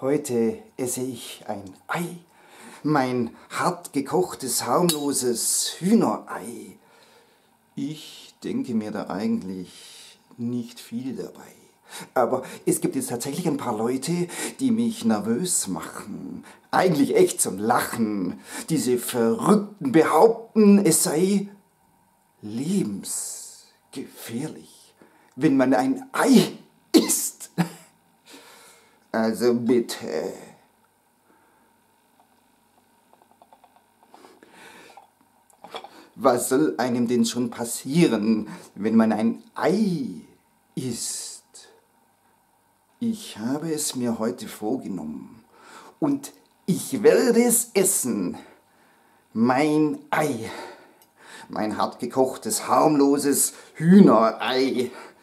Heute esse ich ein Ei, mein hart gekochtes, harmloses Hühnerei. Ich denke mir da eigentlich nicht viel dabei. Aber es gibt jetzt tatsächlich ein paar Leute, die mich nervös machen. Eigentlich echt zum Lachen. Diese Verrückten behaupten, es sei lebensgefährlich, wenn man ein Ei isst. Also bitte. Was soll einem denn schon passieren, wenn man ein Ei isst? Ich habe es mir heute vorgenommen und ich werde es essen. Mein Ei, mein hart gekochtes, harmloses Hühnerei.